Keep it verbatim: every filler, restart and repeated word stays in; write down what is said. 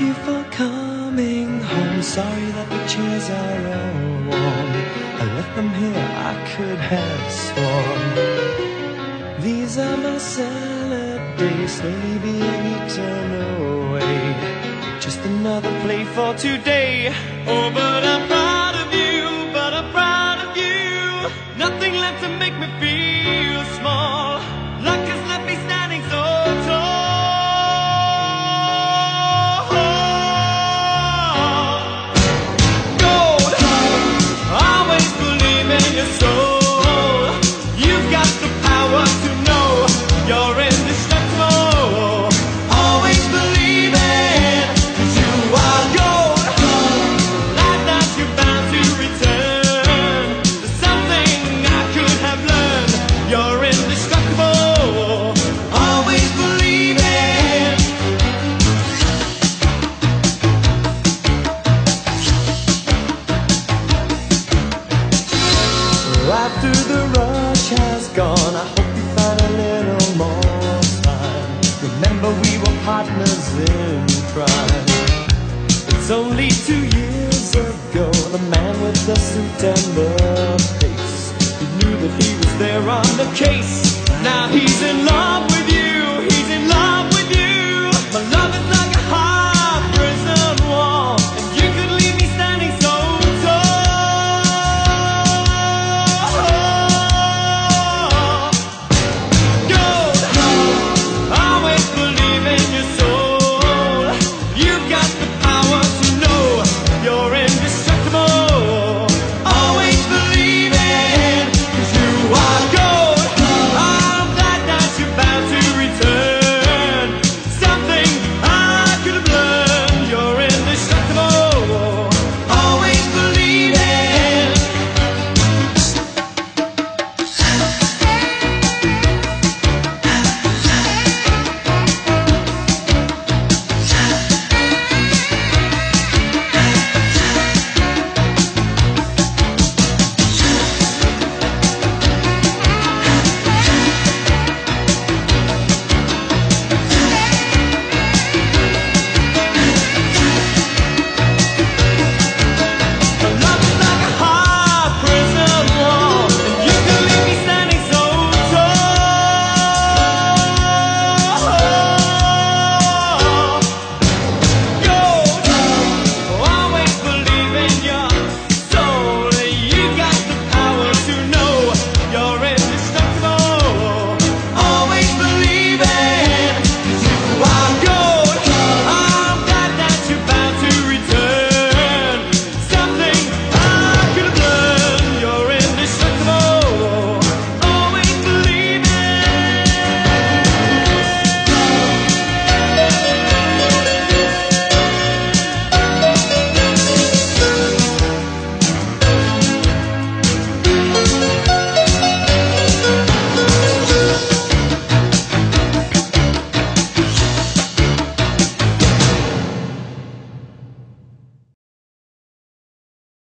you for coming home. Sorry that the chairs are all warm. I left them here, I could have sworn. These are my salad days, slowly being eaten away. Just another play for today. Oh, but I'm proud of you, but I'm proud of you. Nothing left to make me feel small. Luck has left me standing so tall. Gold, always believe in your soul. You've got the power to know you're indestructible. Always believe it, 'cause you are gold. Life that you're bound to return. There's something I could have learned. You're indestructible. Always believe it. After the rush has gone, I hope you find a little more time. Remember we were partners in crime. It's only two years ago, the man with the suit and the face, he knew that he was there on the case. Now he's in love with you, he's in love with you. My love is not